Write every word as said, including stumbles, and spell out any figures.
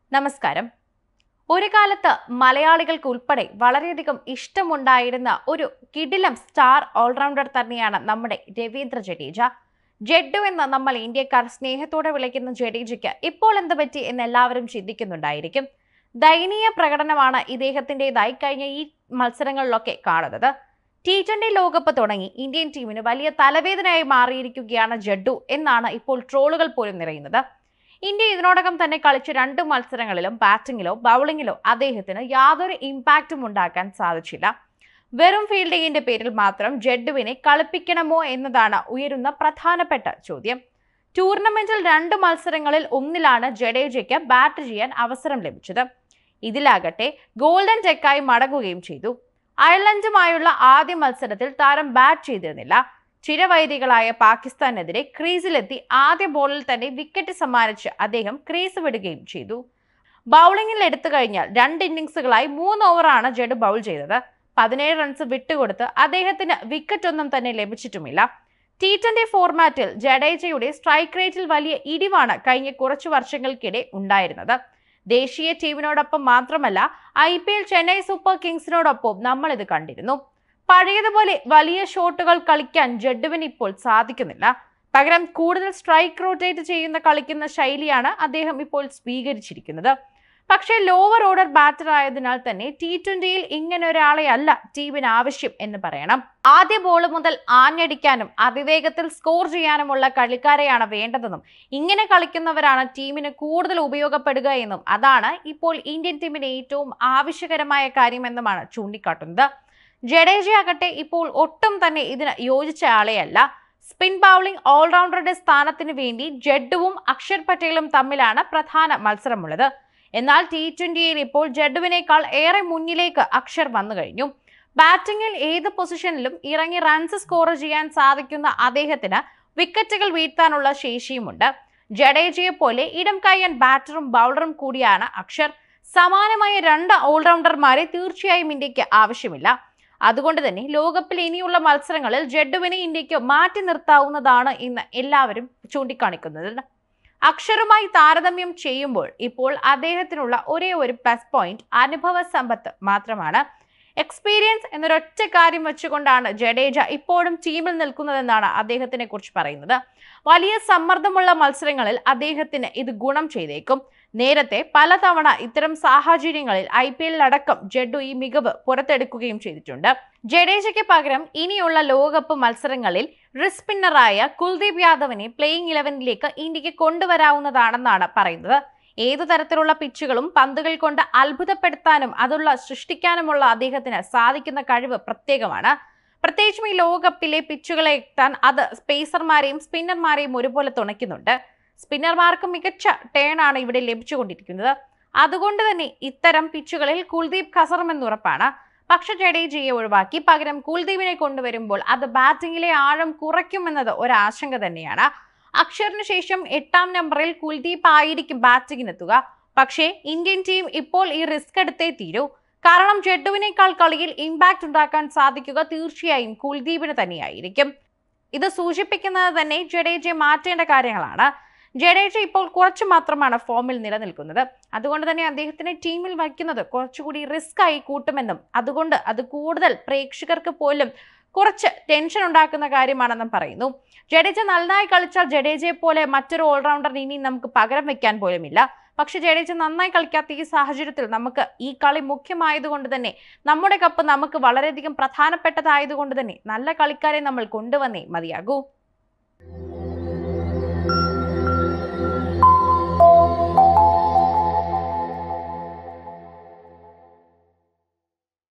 നമസ്കാരം. ഒരു കാലത്ത് മലയാളികൾക്ക് ഉൾപ്പെടെ വളരെയധികം ഇഷ്ടമുണ്ടായിരുന്ന ഒരു കിടിലം സ്റ്റാർ ഓൾറൗണ്ടർ തന്നെയാണ് നമ്മുടെ രവീന്ദ്ര ജഡേജ. ജഡ്ഡു എന്ന് നമ്മൾ ഇന്ത്യക്കാർ സ്നേഹത്തോടെ വിളിക്കുന്ന ജഡേജയ്ക്ക് ഇപ്പോൾ എന്ത് പറ്റി എന്ന് എല്ലാവരും ചിന്തിക്കുന്നുണ്ടായിരിക്കും. ദയനീയ പ്രകടനമാണ് ഇദ്ദേഹത്തിൻ്റെതായി കഴിഞ്ഞ ഈ മത്സരങ്ങളിലൊക്കെ കാണുന്നത്. ടി ട്വന്റി ലോകകപ്പ് തുടങ്ങി ഇന്ത്യൻ ടീമിന് വലിയ തലവേദനയായി മാറിയിരിക്കുകയാണ് ജഡ്ഡു എന്നാണ് ഇപ്പോൾ ട്രോളുകൾ പോലും നിറയുന്നത്. ഇന്ത്യ ഇതിനോടകം തന്നെ കളിച്ച രണ്ട് മത്സരങ്ങളിലും ബാറ്റിംഗിലോ ബൗളിങ്ങിലോ അദ്ദേഹത്തിന് യാതൊരു ഇമ്പാക്റ്റും ഉണ്ടാക്കാൻ സാധിച്ചില്ല. വെറും ഫീൽഡിങ്ങിന്റെ പേരിൽ മാത്രം ജഡ്ഡുവിനെ കളിപ്പിക്കണമോ എന്നതാണ് ഉയരുന്ന പ്രധാനപ്പെട്ട ചോദ്യം. ടൂർണമെന്റിൽ രണ്ട് മത്സരങ്ങളിൽ ഒന്നിലാണ് ജഡേജയ്ക്ക് ബാറ്റ് ചെയ്യാൻ അവസരം ലഭിച്ചത്. ഇതിലാകട്ടെ ഗോൾഡൻ ടെക്കായി മടങ്ങുകയും ചെയ്തു. അയർലൻഡുമായുള്ള ആദ്യ മത്സരത്തിൽ താരം ബാറ്റ് ചെയ്തിരുന്നില്ല. ചിരവൈരികളായ പാകിസ്ഥാനെതിരെ ക്രീസിലെത്തി ആദ്യ ബോളിൽ തന്നെ വിക്കറ്റ് സമ്മാനിച്ച് അദ്ദേഹം ക്രീസ് വിടുകയും ചെയ്തു. ബൗളിംഗിൽ എടുത്തു കഴിഞ്ഞാൽ രണ്ട് ഇന്നിംഗ്സുകളായി മൂന്ന് ഓവറാണ് ജഡ്ഡു ബൗൾ ചെയ്തത്. പതിനേഴ് റൺസ് വിട്ടുകൊടുത്ത് അദ്ദേഹത്തിന് വിക്കറ്റ് ഒന്നും തന്നെ ലഭിച്ചിട്ടുമില്ല. ടി ട്വന്റി ഫോർമാറ്റിൽ ജഡേജയുടെ സ്ട്രൈക്ക് റേറ്റിൽ വലിയ ഇടിവാണ് കഴിഞ്ഞ കുറച്ചു വർഷങ്ങൾക്കിടെ ഉണ്ടായിരുന്നത്. ദേശീയ ടീമിനോടൊപ്പം മാത്രമല്ല I P L Chennai super കിങ്സിനോടൊപ്പം നമ്മൾ ഇത് കണ്ടിരുന്നു. പഴയതുപോലെ വലിയ ഷോട്ടുകൾ കളിക്കാൻ ജഡ്ഡുവിന് ഇപ്പോൾ സാധിക്കുന്നില്ല. പകരം കൂടുതൽ സ്ട്രൈക്ക് റൊട്ടേറ്റ് ചെയ്യുന്ന കളിക്കുന്ന ശൈലിയാണ് അദ്ദേഹം ഇപ്പോൾ സ്വീകരിച്ചിരിക്കുന്നത്. പക്ഷേ ലോവർ ഓർഡർ ബാറ്റർ ആയതിനാൽ തന്നെ ടി ട്വന്റിയിൽ ഇങ്ങനെ ഒരാളെ അല്ല ടീമിന് ആവശ്യം എന്ന് പറയണം. ആദ്യ ബോൾ മുതൽ ആഞ്ഞടിക്കാനും അതിവേഗത്തിൽ സ്കോർ ചെയ്യാനുമുള്ള കളിക്കാരെയാണ് വേണ്ടതെന്നും ഇങ്ങനെ കളിക്കുന്നവരാണ് ടീമിന് കൂടുതൽ ഉപയോഗപ്പെടുക എന്നും അതാണ് ഇപ്പോൾ ഇന്ത്യൻ ടീമിന് ഏറ്റവും ആവശ്യകരമായ കാര്യമെന്നുമാണ് ചൂണ്ടിക്കാട്ടുന്നത്. ജഡേജയാകട്ടെ ഇപ്പോൾ ഒട്ടും തന്നെ ഇതിന് യോജിച്ച ആളെയല്ല. സ്പിൻ ബൗളിംഗ് ഓൾറൗണ്ടറുടെ സ്ഥാനത്തിന് വേണ്ടി ജഡ്ഡുവും അക്ഷർ പട്ടേലും തമ്മിലാണ് പ്രധാന മത്സരമുള്ളത്. എന്നാൽ ടി ട്വന്റിയിൽ ഇപ്പോൾ ജഡ്ഡുവിനേക്കാൾ ഏറെ മുന്നിലേക്ക് അക്ഷർ വന്നു കഴിഞ്ഞു. ബാറ്റിംഗിൽ ഏത് പൊസിഷനിലും ഇറങ്ങി റൺസ് സ്കോർ ചെയ്യാൻ സാധിക്കുന്ന അദ്ദേഹത്തിന് വിക്കറ്റുകൾ വീഴ്ത്താനുള്ള ശേഷിയുമുണ്ട്. ജഡേജയെ പോലെ ഇടം കയ്യൻ ബാറ്ററും ബൗളറും കൂടിയാണ് അക്ഷർ. സമാനമായ രണ്ട് ഓൾറൗണ്ടർമാരെ തീർച്ചയായും ഇന്ത്യക്ക് ആവശ്യമില്ല. അതുകൊണ്ട് തന്നെ ലോകകപ്പിൽ ഇനിയുള്ള മത്സരങ്ങളിൽ ജഡ്ഡുവിനെ ഇന്ത്യക്ക് മാറ്റി നിർത്താവുന്നതാണ് എന്ന് എല്ലാവരും ചൂണ്ടിക്കാണിക്കുന്നത്. അക്ഷറുമായി താരതമ്യം ചെയ്യുമ്പോൾ ഇപ്പോൾ അദ്ദേഹത്തിനുള്ള ഒരേ ഒരു പ്ലസ് പോയിന്റ് അനുഭവ സമ്പത്ത് മാത്രമാണ്. എക്സ്പീരിയൻസ് എന്നൊരൊറ്റ കാര്യം വെച്ചുകൊണ്ടാണ് ജഡേജ ഇപ്പോഴും ടീമിൽ നിൽക്കുന്നതെന്നാണ് അദ്ദേഹത്തിനെ കുറിച്ച് പറയുന്നത്. വലിയ സമ്മർദ്ദമുള്ള മത്സരങ്ങളിൽ അദ്ദേഹത്തിന് ഇത് ഗുണം ചെയ്തേക്കും. നേരത്തെ പലതവണ ഇത്തരം സാഹചര്യങ്ങളിൽ ഐ പി എല്ലിലടക്കം ജഡ്ഡു ഈ മികവ് പുറത്തെടുക്കുകയും ചെയ്തിട്ടുണ്ട്. ജഡേജയ്ക്ക് പകരം ഇനിയുള്ള ലോകകപ്പ് മത്സരങ്ങളിൽ റിസ്റ്റ് സ്പിന്നറായ കുൽദീപ് യാദവിനെ പ്ലേയിങ് ഇലവനിലേക്ക് ഇന്ത്യക്ക് കൊണ്ടുവരാവുന്നതാണെന്നാണ് പറയുന്നത്. ഏതു തരത്തിലുള്ള പിച്ചുകളും പന്തുകൾ കൊണ്ട് അത്ഭുതപ്പെടുത്താനും അതുള്ള സൃഷ്ടിക്കാനുമുള്ള അദ്ദേഹത്തിന് സാധിക്കുന്ന കഴിവ് പ്രത്യേകമാണ്. പ്രത്യേകിച്ചും ഈ ലോകകപ്പിലെ പിച്ചുകളെ എത്താൻ അത് പേസർമാരെയും സ്പിന്നർമാരെയും ഒരുപോലെ തുണയ്ക്കുന്നുണ്ട്. സ്പിന്നർമാർക്ക് മികച്ച ടേൺ ആണ് ഇവിടെ ലഭിച്ചുകൊണ്ടിരിക്കുന്നത്. അതുകൊണ്ട് തന്നെ ഇത്തരം പിച്ചുകളിൽ കുൽദീപ് കസറുമെന്നുറപ്പാണ്. പക്ഷെ ജഡേജയെ ഒഴിവാക്കി പകരം കുൽദീപിനെ കൊണ്ടുവരുമ്പോൾ അത് ബാറ്റിംഗിലെ ആഴം കുറയ്ക്കുമെന്നത് ഒരാശങ്ക തന്നെയാണ്. അക്ഷറിന് ശേഷം എട്ടാം നമ്പറിൽ കുൽദീപ് ആയിരിക്കും ബാറ്റിംഗിനെത്തുക. പക്ഷേ ഇന്ത്യൻ ടീം ഇപ്പോൾ ഈ റിസ്ക് എടുത്തേ തീരൂ. കാരണം ജഡ്ഡുവിനേക്കാൾ കളിയിൽ ഇമ്പാക്ട് ഉണ്ടാക്കാൻ സാധിക്കുക തീർച്ചയായും കുൽദീപിന് തന്നെയായിരിക്കും. ഇത് സൂചിപ്പിക്കുന്നത് തന്നെ ജഡേജയെ മാറ്റേണ്ട കാര്യങ്ങളാണ്. ജഡേജ ഇപ്പോൾ കുറച്ചു മാത്രമാണ് ഫോമിൽ നിലനിൽക്കുന്നത്. അതുകൊണ്ട് തന്നെ അദ്ദേഹത്തിനെ ടീമിൽ വയ്ക്കുന്നത് കുറച്ചുകൂടി റിസ്ക് ആയി കൂട്ടുമെന്നും അതുകൊണ്ട് അത് കൂടുതൽ പ്രേക്ഷകർക്ക് പോലും കുറച്ച് ടെൻഷൻ ഉണ്ടാക്കുന്ന കാര്യമാണെന്നും പറയുന്നു. ജഡേജ നന്നായി കളിച്ചാൽ ജഡേജയെ പോലെ മറ്റൊരു ഓൾറൗണ്ടറിന് ഇനി നമുക്ക് പകരം വെക്കാൻ പോലുമില്ല. പക്ഷെ ജഡേജ നന്നായി കളിക്കാത്ത ഈ സാഹചര്യത്തിൽ നമുക്ക് ഈ കളി മുഖ്യമായതുകൊണ്ട് തന്നെ നമ്മുടെ കപ്പ് നമുക്ക് വളരെയധികം പ്രധാനപ്പെട്ടതായതുകൊണ്ട് തന്നെ നല്ല കളിക്കാരെ നമ്മൾ കൊണ്ടുവന്നേ മതിയാകൂ.